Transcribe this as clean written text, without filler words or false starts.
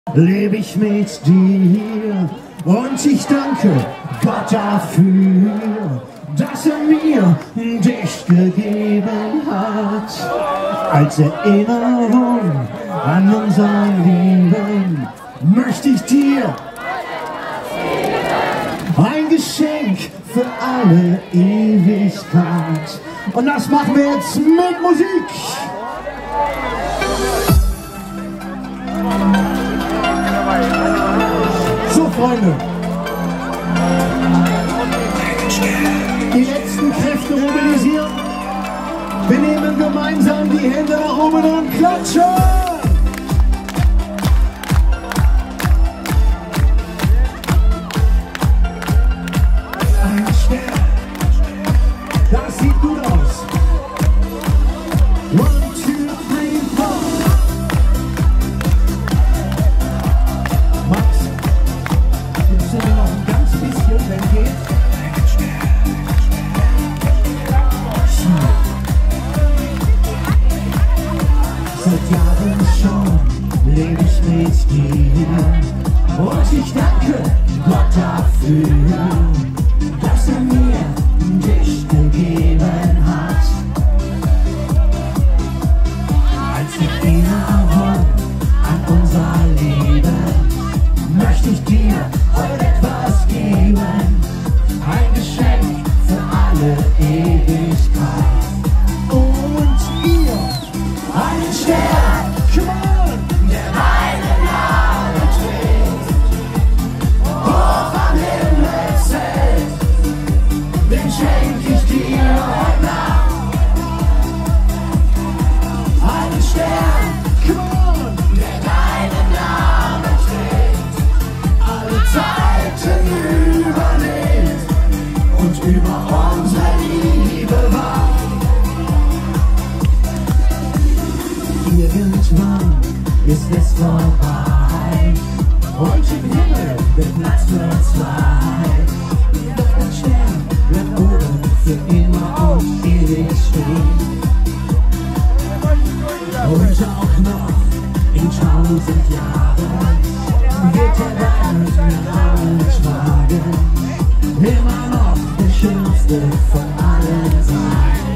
lebe ich mit dir und ich danke Gott dafür, dass er mir dich gegeben hat. Als Erinnerung an unser Leben möchte ich dir ein Geschenk für alle Ewigkeit. Und das machen wir jetzt mit Musik. So, Freunde. Die letzten Kräfte mobilisieren. Wir nehmen gemeinsam die Hände nach oben und klatschen. Ein Stern. Das sieht gut aus. 1, 2, 3, 4. Max, gibst du mir noch ein ganz bisschen, wenn geht? Seit Jahren schon lebe ich mit dir und ich danke Gott dafür, dass er mir dich gegeben hat. Als Erinnerung an unser Leben möchte ich dir heute etwas geben, ein Geschenk für alle Ewigkeit. Und ihr, ein Stern, come on, der meinen Namen trägt, hoch am Himmel zählt, den schenk ich dir heute Nacht. Ein Stern, come on, der deinen Namen trägt, alle Zeiten überlebt und über unsere Liebe wacht. Irgendwann ist es vorbei und im Himmel wird Platz für zwei. Doch ein Stern bleibt oben für immer und ewig stehen. Und auch noch in 1000 Jahren wird er deinen Namen tragen. Immer noch der schönste von allen sein.